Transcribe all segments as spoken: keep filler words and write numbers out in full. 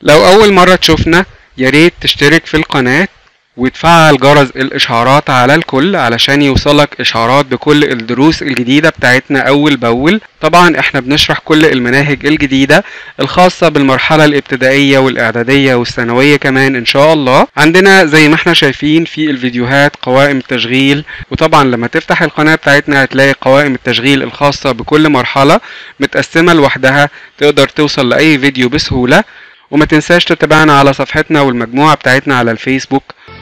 لو أول مرة تشوفنا ياريت تشترك في القناة وتفعل جرس الإشعارات على الكل علشان يوصلك إشعارات بكل الدروس الجديدة بتاعتنا أول بأول. طبعا احنا بنشرح كل المناهج الجديدة الخاصة بالمرحلة الابتدائية والإعدادية والثانوية كمان إن شاء الله. عندنا زي ما احنا شايفين في الفيديوهات قوائم التشغيل، وطبعا لما تفتح القناة بتاعتنا هتلاقي قوائم التشغيل الخاصة بكل مرحلة متقسمة لوحدها، تقدر توصل لأي فيديو بسهولة. وما تنساش تتابعنا على صفحتنا والمجموعة بتاعتنا على الفيسبوك.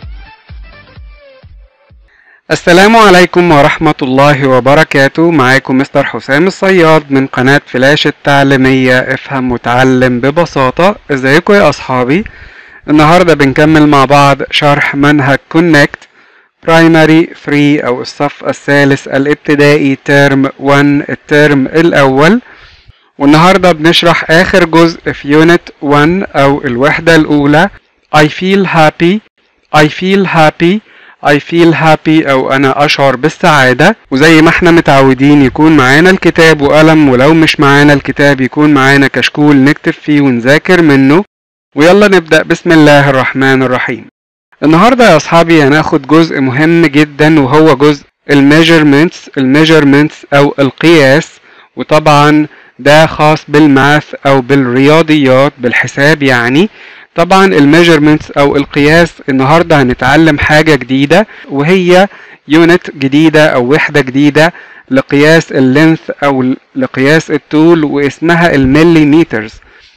السلام عليكم ورحمة الله وبركاته. معاكم مستر حسام الصياد من قناة فلاش التعليمية افهم وتعلم ببساطة. ازيكم يا اصحابي؟ النهاردة بنكمل مع بعض شرح منهج كونكت برايمري ثري او الصف الثالث الابتدائي ترم واحد الترم الاول. والنهاردة بنشرح اخر جزء في يونت واحد او الوحدة الاولى. I feel happy I feel happy I feel happy او انا اشعر بالسعادة. وزي ما احنا متعودين يكون معانا الكتاب وقلم، ولو مش معانا الكتاب يكون معانا كشكول نكتب فيه ونذاكر منه. ويلا نبدأ بسم الله الرحمن الرحيم. النهاردة يا اصحابي هناخد جزء مهم جدا وهو جزء الميجرمنتس الميجرمنتس او القياس. وطبعا ده خاص بالماث او بالرياضيات بالحساب يعني. طبعا الميجرمنتس او القياس النهارده هنتعلم حاجه جديده، وهي يونت جديده او وحده جديده لقياس اللينث او لقياس الطول، واسمها المليمترز.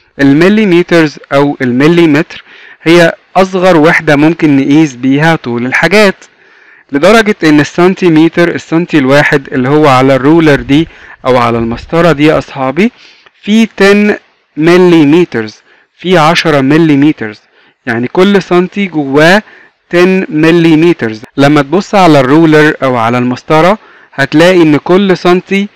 المليمترز او المليمتر هي اصغر وحده ممكن نقيس بيها طول الحاجات، لدرجه ان السنتيمتر السنتي الواحد اللي هو على الرولر دي او على المسطره دي يا اصحابي في عشرة مليمترز، في عشرة مليمترز، يعني كل سنتي جواه عشرة مليمترز. لما تبص على الرولر او على المسطرة هتلاقي ان كل سنتي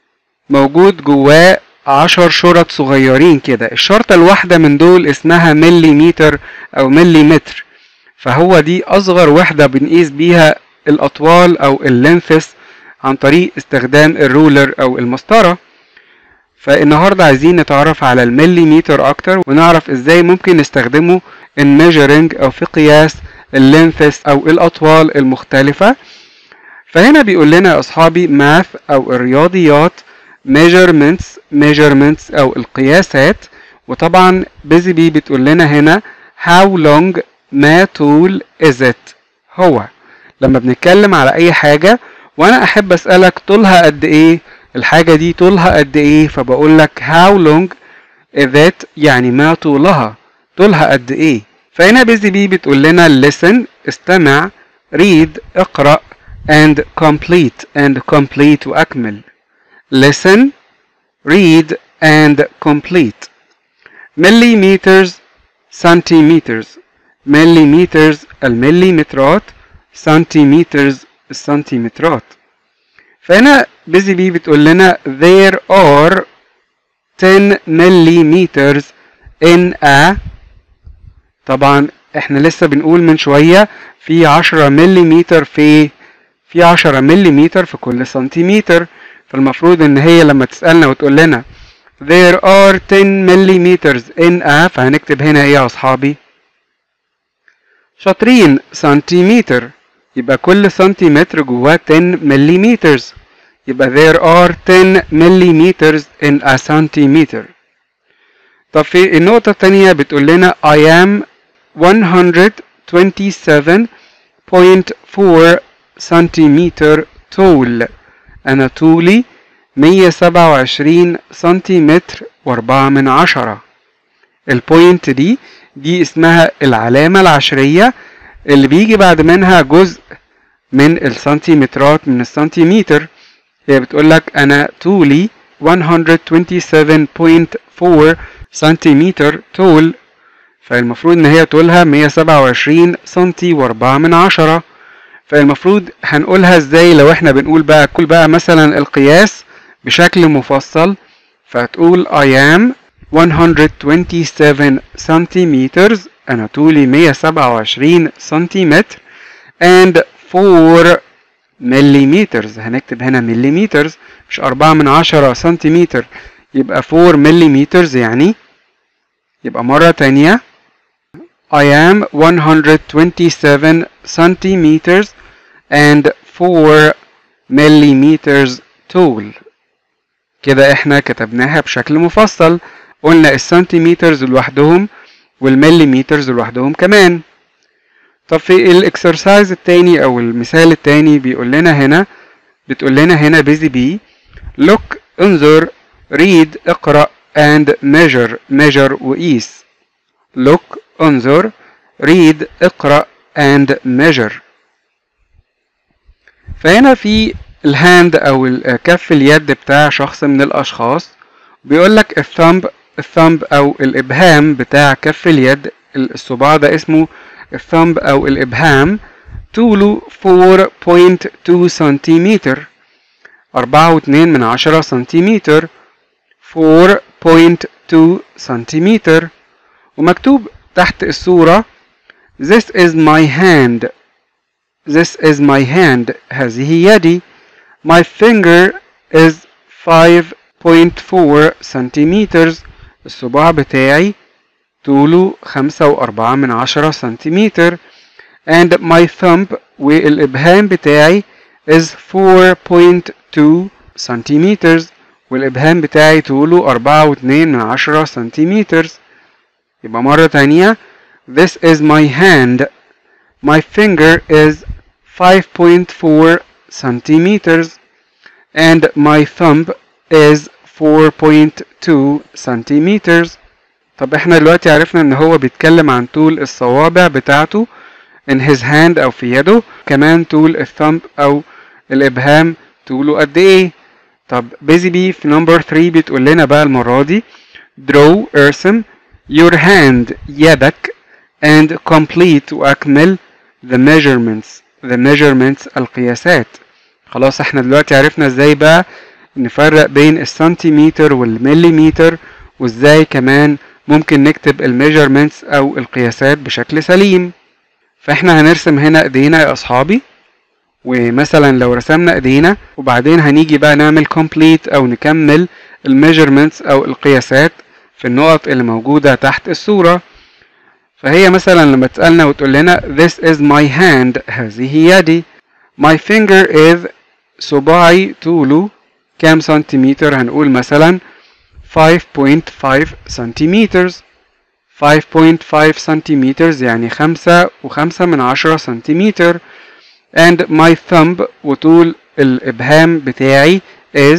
موجود جواه عشر شرط صغيرين كده. الشرطة الواحدة من دول اسمها مليمتر او مليمتر، فهو دي اصغر وحدة بنقيس بيها الاطوال او اللينثس عن طريق استخدام الرولر او المسطرة. فالنهاردة عايزين نتعرف على المليمتر اكتر ونعرف ازاي ممكن نستخدمه in measuring او في قياس اللينثس او الاطوال المختلفة. فهنا بيقول لنا يا اصحابي math او الرياضيات measurements measurements او القياسات. وطبعا busy bee بتقول لنا هنا how long ما طول is it. هو لما بنتكلم على اي حاجة وانا احب اسألك طولها قد ايه، الحاجة دي طولها قد ايه، فبقول لك how long is it، يعني ما طولها، طولها قد ايه. فهنا بيزي بي بتقول لنا listen استمع، read اقرأ، and complete and complete واكمل. listen read and complete. millimeters centimeters millimeters المليمترات، centimeters السنتيمترات. فهنا بيزي بي بتقول لنا there are ten millimeters in a. طبعا احنا لسه بنقول من شوية في عشرة مليمتر في في عشرة مليمتر في كل سنتيمتر. فالمفروض ان هي لما تسألنا وتقول لنا there are ten millimeters in a فهنكتب هنا ايه يا اصحابي؟ شاطرين، سنتيمتر، يبقى كل سنتيمتر جواه عشرة مليمترز، يبقى there are ten millimeters in a centimeter. طب في النقطة الثانية بتقول لنا I am one hundred twenty-seven point four centimeter tall. أنا طولي مية سبعة وعشرين سنتيمتر وأربعة من عشرة. البوينت دي دي اسمها العلامة العشرية اللي بيجي بعد منها جزء من السنتيمترات من السنتيمتر. هي بتقول لك انا طولي one hundred twenty-seven point four سنتيمتر طول، فالمفروض ان هي طولها مية سبعة وعشرين سنتي واربعة من عشرة. فالمفروض هنقولها ازاي لو احنا بنقول بقى كل بقى مثلا القياس بشكل مفصل. فتقول I am one hundred twenty-seven centimeters، انا طولي مية سبعة وعشرين سنتيمتر، and four millimeters، هنكتب هنا millimeters مش أربعة من عشرة سنتيمتر، يبقى four millimeters يعني يبقى مرة تانية I am one hundred twenty-seven centimeters and four millimeters tall. كده احنا كتبناها بشكل مفصل، قلنا السنتيمترز لوحدهم والمليمترز لوحدهم كمان. طب في الاكسرسايز التاني او المثال التاني بيقول لنا هنا بتقول لنا هنا busy bee look انظر read اقرأ and measure measure وقيس. look انظر read اقرأ and measure. فهنا في الهاند او كف اليد بتاع شخص من الاشخاص بيقول لك الثumb الثumb او الابهام بتاع كف اليد الصباع ده اسمه الثumb او الابهام طوله four point two سنتيمتر أربعة واتنين من عشرة سنتيمتر four point two سنتيمتر. ومكتوب تحت الصورة This is my hand This is my hand هذه يدي. My finger is five point four سنتيمتر الصباع بتاعي طوله خمسة وأربعة من عشرة سنتيمتر. and my thumb والإبهام بتاعي is four point two سنتيمتر والإبهام بتاعي طوله أربعة واتنين من عشرة سنتيمتر. يبقى مرة تانية This is my hand My finger is five point four centimeters and my thumb is four point two centimeters. طب احنا دلوقتي عرفنا ان هو بيتكلم عن طول الصوابع بتاعته in his hand او في يده، كمان طول الثumb او الابهام طوله قد ايه. طب busy bee في number three بتقول لنا بقى المرة دي draw ارسم your hand يدك and complete واكمل the measurements the measurements القياسات. خلاص احنا دلوقتي عرفنا ازاي بقى نفرق بين السنتيمتر والمليمتر وازاي كمان ممكن نكتب الميجرمنتس او القياسات بشكل سليم. فاحنا هنرسم هنا ايدينا يا اصحابي، ومثلا لو رسمنا ايدينا وبعدين هنيجي بقى نعمل complete او نكمل الميجرمنتس او القياسات في النقط اللي موجودة تحت الصورة. فهي مثلا لما تسألنا وتقول لنا this is my hand هذه يدي. my finger is صباعي طوله كام سنتيمتر؟ هنقول مثلا five point five سنتيمتر five point five سنتيمتر يعني خمسة وخمسة من عشرة سنتيمتر. and my thumb وطول الإبهام بتاعي is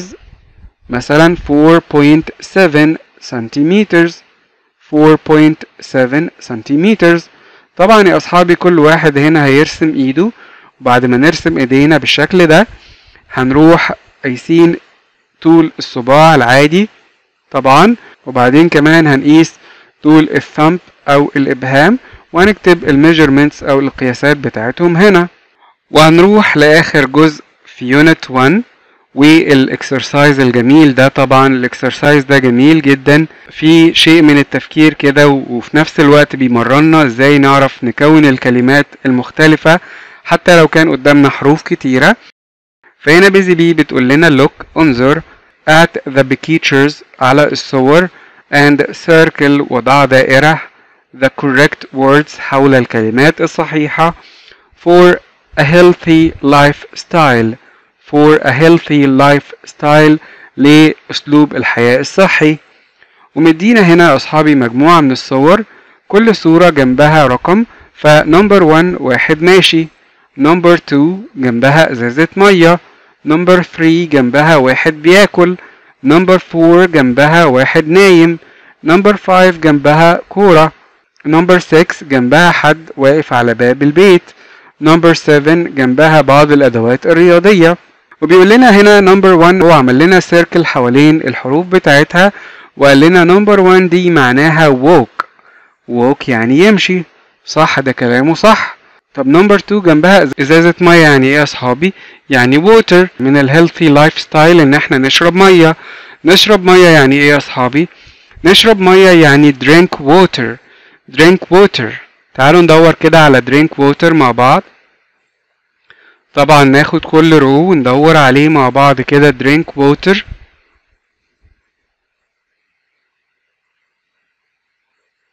مثلا four point seven سنتيمتر four point seven سنتيمتر. طبعا يا أصحابي كل واحد هنا هيرسم إيده، وبعد ما نرسم إيدينا بالشكل ده هنروح قايسين طول الصباع العادي طبعا، وبعدين كمان هنقيس طول الثumb أو الإبهام وهنكتب الميجرمنتس أو القياسات بتاعتهم هنا. وهنروح لآخر جزء في يونت واحد والاكسرسايز الجميل ده. طبعا الاكسرسايز ده جميل جدا، في شيء من التفكير كده وفي نفس الوقت بيمرنا ازاي نعرف نكون الكلمات المختلفة حتى لو كان قدامنا حروف كتيرة. فهنا busy bee بتقول لنا look انظر at the pictures على الصور and circle وضع دائرة the correct words حول الكلمات الصحيحة for a healthy lifestyle for a healthy lifestyle لأسلوب الحياة الصحي. ومدينا هنا يا أصحابي مجموعة من الصور، كل صورة جنبها رقم، فنمبر واحد واحد ماشي، نمبر اتنين جنبها ازازة مية، نمبر تلاتة جنبها واحد بياكل، نمبر اربعة جنبها واحد نايم، نمبر خمسة جنبها كورة، نمبر ستة جنبها حد واقف على باب البيت، نمبر سبعة جنبها بعض الأدوات الرياضية. وبيقول لنا هنا نمبر واحد هو عمل لنا سيركل حوالين الحروف بتاعتها وقال لنا نمبر واحد دي معناها walk walk يعني يمشي، صح ده كلامه صح. طب نمبر اتنين جنبها ازازة مية يعني ايه يا اصحابي؟ يعني water. من الهيلثي لايف ستايل ان احنا نشرب مية. نشرب مية يعني ايه يا اصحابي؟ نشرب مية يعني drink water drink water. تعالوا ندور كده على drink water مع بعض. طبعا ناخد كل رو وندور عليه مع بعض كده drink water.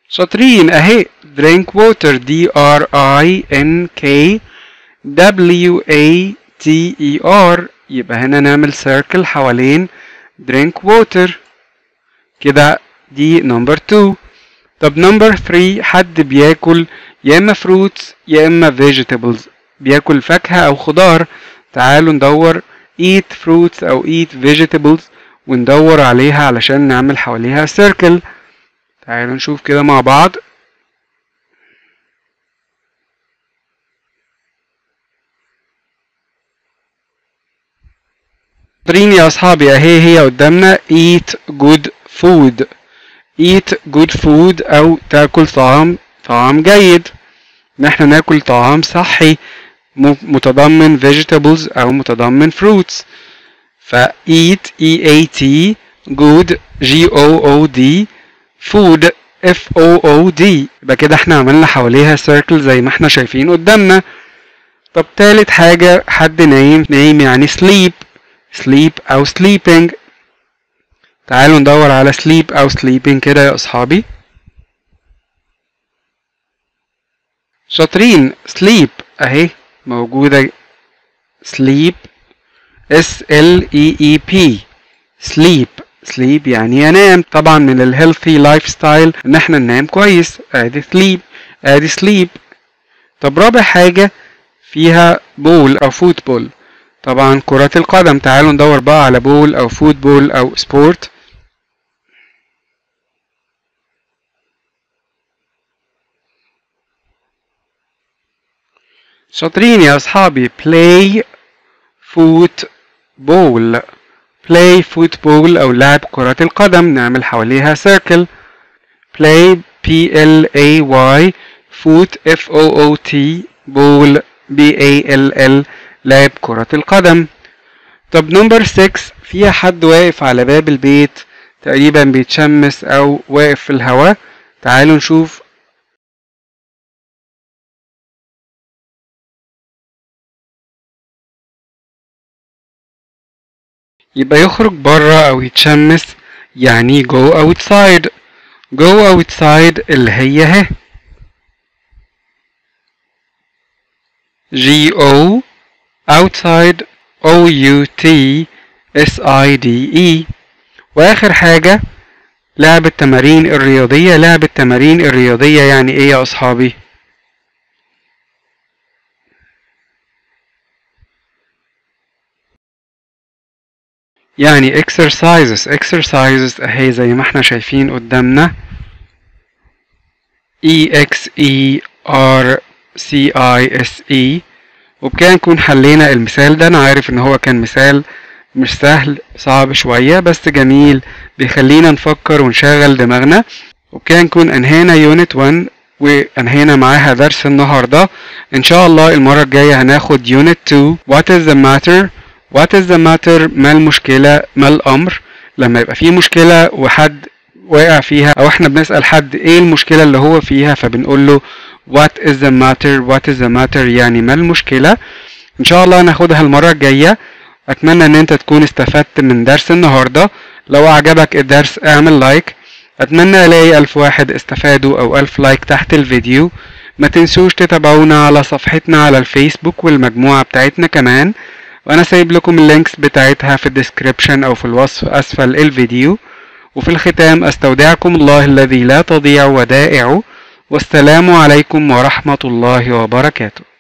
شاطرين اهي. drink water D R I N K W A T E R. يبقى هنا نعمل circle حوالين drink water كده. دي number two. طب number three، حد بياكل يا اما fruits يا اما vegetables، بياكل فاكهة او خضار. تعالوا ندور eat fruits او eat vegetables وندور عليها علشان نعمل حواليها circle. تعالوا نشوف كده مع بعض. شاطرين يا اصحابي اهي هي قدامنا eat good food. eat good food او تاكل طعام طعام جيد، ان احنا ناكل طعام صحي متضمن vegetables او متضمن fruits. ف eat E A T good G O O D food F O O D. يبقى كده احنا عملنا حواليها circle زي ما احنا شايفين قدامنا. طب تالت حاجة، حد نايم. نايم يعني sleep. sleep او sleeping. تعالوا ندور على sleep او sleeping كده يا اصحابي. شاطرين. sleep اهي موجودة. sleep S L E E P sleep. sleep يعني ينام. طبعا من الهيلثي لايف ستايل ان احنا ننام كويس. ادي sleep ادي sleep. طب رابع حاجة فيها بول او فوتبول، طبعا كرة القدم. تعالوا ندور بقى على بول او فوتبول او سبورت. شاطرين يا اصحابي. play football. play football او لعب كرة القدم، نعمل حواليها circle. play P L A Y foot F O O T ball B A L L لعب كرة القدم. طب نمبر ستة، فيها حد واقف على باب البيت تقريبا بيتشمس او واقف في الهواء. تعالوا نشوف. يبقى يخرج بره او يتشمس يعني go outside. go outside اللي هي اهي G O outside O U T S I D E. واخر حاجة لعب التمارين الرياضية. لعب التمارين الرياضية يعني ايه يا اصحابي؟ يعني exercises. exercises اهي زي ما احنا شايفين قدامنا E X E R C I S E. وبكده نكون حلينا المثال ده. انا عارف ان هو كان مثال مش سهل، صعب شوية بس جميل، بيخلينا نفكر ونشغل دماغنا. وبكده نكون انهينا يونت واحد وانهينا معاها درس النهاردة. ان شاء الله المرة الجاية هناخد يونت اتنين what is the matter. what is the matter ما المشكلة ما الامر. لما يبقى في مشكلة وحد واقع فيها او احنا بنسأل حد ايه المشكلة اللي هو فيها فبنقول له what is the matter. what is the matter يعني ما المشكلة. ان شاء الله هناخدها المرة الجاية. اتمنى ان انت تكون استفدت من درس النهاردة. لو اعجبك الدرس اعمل لايك. اتمنى الاقي الف واحد استفادوا او الف لايك تحت الفيديو. ما تنسوش تتابعونا على صفحتنا على الفيسبوك والمجموعة بتاعتنا كمان، وانا سايب لكم اللينكس بتاعتها في الديسكريبشن او في الوصف اسفل الفيديو. وفي الختام استودعكم الله الذي لا تضيع ودائعه، والسلام عليكم ورحمة الله وبركاته.